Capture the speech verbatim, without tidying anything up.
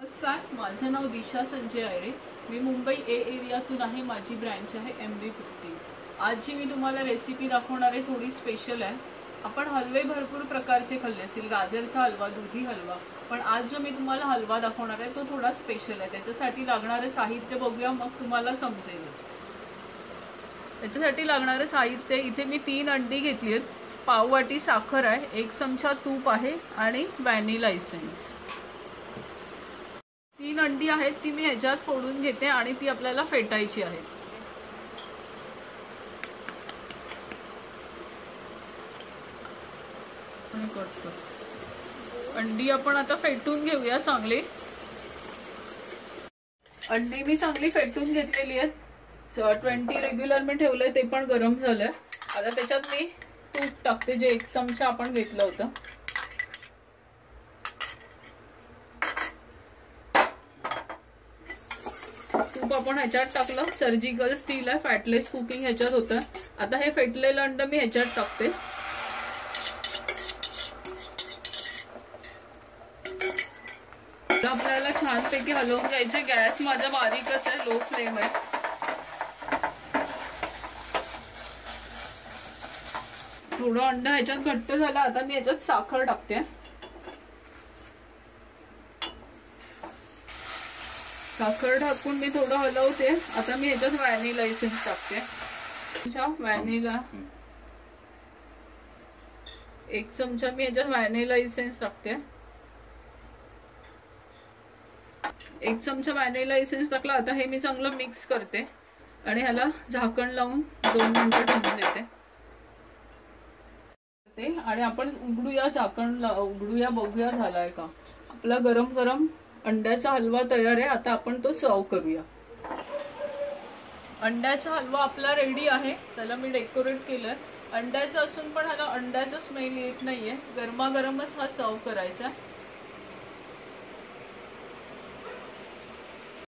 नमस्कार, माझं नाव दिशा संजय आयरे. मी मुंबई ए एरियातून आहे. माझी ब्रँच आहे एम बी फिफ्टी. आज जी मी तुम्हाला रेसिपी दाखवणार आहे थोडी स्पेशल आहे. आपण हलवे भरपूर प्रकारचे खाल्ले असतील, गाजरचा हलवा, दुधी हलवा, पण आज जो मी तुम्हाला हलवा दाखवणार आहे तो थोडा स्पेशल आहे. त्याच्यासाठी लागणारे साहित्य बघूया, मग तुम्हाला समजेल. त्याच्यासाठी लागणारे साहित्य इथे मी तीन अंडी घेतली आहेत, पाव वाटी साखर आहे, एक चमचा तूप आहे आणि व्हॅनिला इसेन्स. तीन अंडी आहेत ती मी ह्याच्यात फोडून घेते आणि ती आपल्याला फेटायची आहे. अंडी आपण आता फेटून घेऊया चांगली. अंडी मी चांगली फेटून घेतलेली आहेत. ट्वेंटी रेग्युलर मी ठेवलंय, ते पण गरम झालंय. आता त्याच्यात मी तूप टाकते, जे एक चमचा आपण घेतलं होतं. तूप आपण ह्याच्यात टाकलं. सर्जिकल स्टील आहे, फॅटलेस कुकिंग ह्याच्यात होतं. आता हे फेटलेलं अंड मी ह्याच्यात टाकते. आपल्याला छानपैकी हलवून घ्यायचे. गॅस माझा बारीकच आहे, लो फ्लेम आहे. थोडं अंड ह्याच्यात घट्ट झालं. आता मी ह्याच्यात साखर टाकते. साखर टाकून मी थोडं हलवते. आता मी ह्याच्यात व्हॅनिला इसेन्स टाकते. व्हॅनिला एक चमचा मी ह्याच्यात व्हॅनिला इसेन्स टाकते. एक चमचा व्हॅनिला इसेन्स टाकला. आता हे मी चांगलं मिक्स करते आणि ह्याला झाकण लावून दोन मिनिटं ठेवून देते. आणि आपण उघडूया, झाकण उघडूया, बघूया झालाय का. आपला गरम गरम अंड्याचा हलवा तयार आहे. आता आपण तो सर्व करूया. अंड्याचा हलवा आपला रेडी आहे. त्याला मी डेकोरेट केलंय. अंड्याचा असून पण ह्याला अंड्याचा स्मेल येत नाहीये. गरमागरमच हा सर्व करायचा.